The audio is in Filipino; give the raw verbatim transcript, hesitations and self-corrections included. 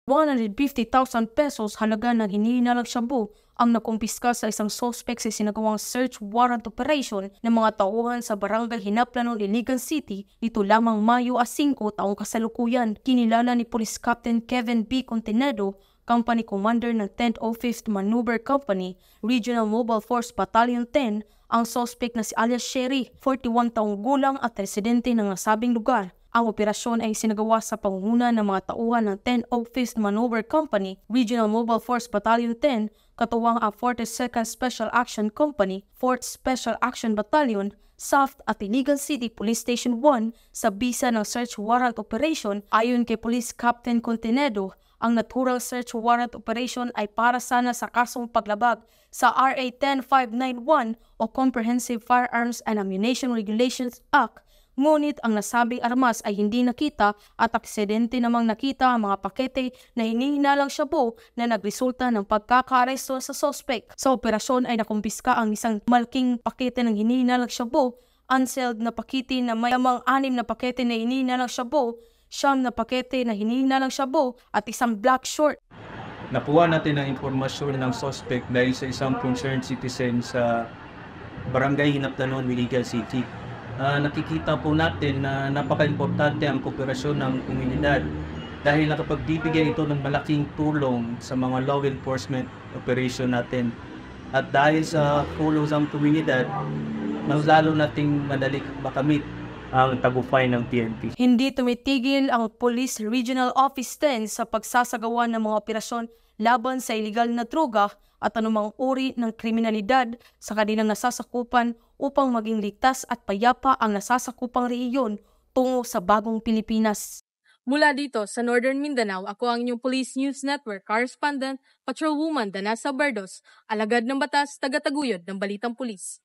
one hundred fifty thousand pesos halaga ng hinihinalang shabu ang nakumpiska sa isang suspect sa sinagawang search warrant operation ng mga tauhan sa Barangay Hinaplanon, Iligan City nito lamang Mayo singko taong kasalukuyan. Kinilala ni Police Captain Kevin B. Contenedo, Company Commander ng tenth oh fifth Maneuver Company, Regional Mobile Force Battalion ten, ang suspect na si alias Sherry, forty-one taong gulang at residente ng nasabing lugar. Ang operasyon ay sinagawa sa pangunguna ng mga tauhan ng tenth oh fifth Maneuver Company, Regional Mobile Force Battalion ten, katuwang ang forty-second Special Action Company, fourth Special Action Battalion, South at Iligan City Police Station one sa bisa ng search warrant operation. Ayon kay Police Captain Contenedo, ang natural search warrant operation ay para sana sa kasong paglabag sa R A ten five ninety-one o Comprehensive Firearms and Ammunition Regulations Act. Ngunit ang nasabing armas ay hindi nakita at aksidente namang nakita ang mga pakete na hinihinalang shabu na nagresulta ng pagkakaaresto sa suspect. Sa operasyon ay nakumpiska ang isang malaking pakete ng hinihinalang shabu, unsealed na pakete na may lamang anim na pakete na hinihinalang shabu, siyam na pakete na hinihinalang shabu at isang black short. Nakuha natin ang impormasyon ng suspect dahil sa isang concerned citizen sa Barangay Hinaplanon, Iligan City. Uh, nakikita po natin na napaka-importante ang kooperasyon ng komunidad dahil nakapagbibigay ito ng malaking tulong sa mga law enforcement operation natin. At dahil sa tulong ng komunidad, mas lalo nating madali makamit ang tagumpay ng P N P. Hindi tumitigil ang Police Regional Office ten sa pagsasagawa ng mga operasyon laban sa iligal na droga at anumang uri ng kriminalidad sa kanilang nasasakupan upang maging ligtas at payapa ang nasasakupang rehiyon tungo sa bagong Pilipinas. Mula dito sa Northern Mindanao, ako ang inyong Police News Network Correspondent, Patrolwoman Danasa Berdos, alagad ng batas, tagataguyod ng Balitang Pulis.